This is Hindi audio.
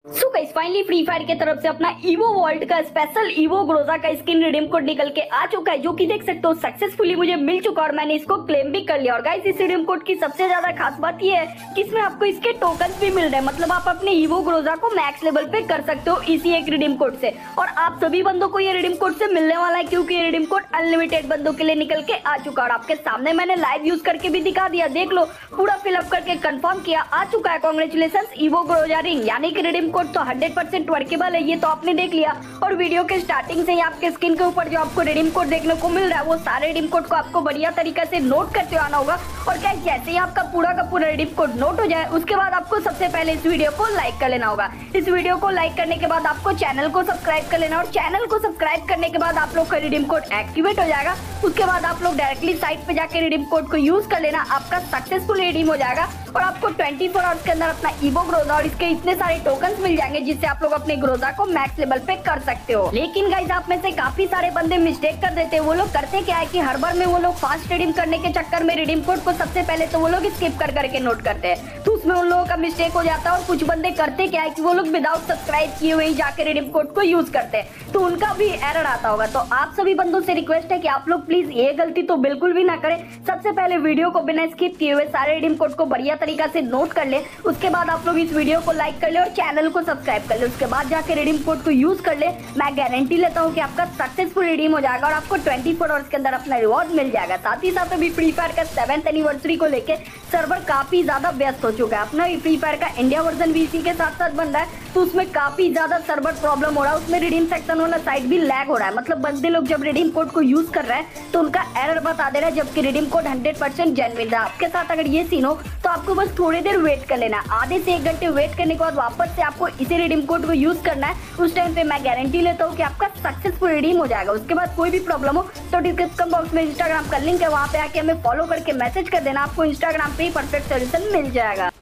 सो गाइस फाइनली फ्री फायर की तरफ से अपना ईवो वर्ल्ड का स्पेशल ईवो ग्रोजा का स्किन रिडीम कोड निकल के आ चुका है, जो कि देख सकते हो सक्सेसफुली मुझे मिल चुका और मैंने इसको क्लेम भी कर लिया। और गाइस इस रिडीम कोड की सबसे ज्यादा खास बात ये है कि इसमें आपको इसके टोकन्स भी मिल रहे हैं, मतलब आप अपने ईवो ग्रोजा को मैक्स लेवल पे कर सकते हो इसी एक रिडीम कोड से। और आप सभी बंदों को ये रिडीम कोड से मिलने वाला है, क्योंकि ये रिडीम कोड अनलिमिटेड बंदों के लिए निकल के आ चुका है। और आपके सामने मैंने लाइव यूज करके भी दिखा दिया, देख लो पूरा फिलअप करके कंफर्म किया, आ चुका है। कांग्रेचुलेशंस ईवो ग्रोजा रिंग, यानी कि रिडीम कोड तो 100% वर्केबल है, ये तो आपने देख लिया। और वीडियो के स्टार्टिंग से ही आपके स्क्रीन के ऊपर जो आपको रिडीम कोड देखने को मिल रहा है, वो सारे रिडीम कोड को आपको बढ़िया तरीके से नोट करते हुए आना होगा। और क्या जैसे ही आपका पूरा का पूरा रिडीम कोड नोट हो जाए, उसके बाद आपको सबसे पहले इस वीडियो को लाइक कर लेना होगा। इस वीडियो को लाइक करने के बाद आपको चैनल को सब्सक्राइब कर लेना, और चैनल को सब्सक्राइब करने के बाद आप लोग का रिडीम कोड एक्टिवेट हो जाएगा। उसके बाद आप लोग डायरेक्टली साइट पे जाके रिडीम कोड को यूज कर लेना, आपका सक्सेसफुल रिडीम हो जाएगा। और आपको 24 आवर्स के अंदर अपना ईवो ग्रोजा और इसके इतने सारे टोकन्स मिल जाएंगे, जिससे आप लोग अपने ग्रोजा को मैक्स लेवल पे कर सकते हो। लेकिन गाइस आप में से काफी सारे बंदे मिस्टेक कर देते हैं। वो लोग करते क्या है कि हर बार में वो लोग फास्ट रिडीम करने के चक्कर में रिडीम कोड को सबसे पहले तो वो लोग स्किप कर करके नोट करते हैं, तो उसमें उन लोगों का मिस्टेक हो जाता है। और कुछ बंदे करते क्या है कि वो लोग विदाउट सब्सक्राइब किए हुए ही जाके रिडीम कोड को यूज करते हैं, तो उनका भी एरर आता होगा। तो आप सभी बंदों से रिक्वेस्ट है कि आप लोग प्लीज ये गलती तो बिल्कुल भी ना करें। सबसे पहले वीडियो को बिना स्किप किए हुए सारे रिडीम कोड को बढ़िया तरीका से नोट कर ले। उसके बाद आप लोग इस वीडियो को लाइक कर ले और चैनल को सब्सक्राइब कर ले। उसके बाद जाके रिडीम कोड को यूज कर ले। मैं गारंटी लेता हूँ कि आपका सक्सेसफुल रिडीम हो जाएगा और आपको 24 आवर्स के अंदर अपना रिवॉर्ड मिल जाएगा। साथ ही साथ अभी फ्री फायर का 7th एनिवर्सरी को लेके सर्वर काफी ज्यादा व्यस्त हो चुका है। अपना फ्री फायर का इंडिया वर्जन भी इसी के साथ साथ बन रहा है, तो उसमें काफी ज्यादा सर्वर प्रॉब्लम हो रहा है। उसमें रिडीम सेक्शन वाला साइट भी लैग हो रहा है, मतलब बंदे लोग जब रिडीम कोड को यूज कर रहे हैं तो उनका एरर बता दे रहा है, जबकि रिडीम कोड 100% जेन्युइन है। आपके साथ अगर ये सीन हो तो आपको बस थोड़ी देर वेट कर लेना, आधे से 1 घंटे वेट करने के बाद वापस से आपको इसी रिडीम कोड को यूज करना है। उस टाइम पे मैं गारंटी लेता हूँ कि आपका सक्सेसफुल रिडीम हो जाएगा। उसके बाद कोई भी प्रॉब्लम हो तो डिस्क्रिप्शन बॉक्स में इंस्टाग्राम का लिंक है, वहाँ पे आके हमें फॉलो करके मैसेज कर देना, आपको इंस्टाग्राम पे ही परफेक्ट सोल्यूशन मिल जाएगा।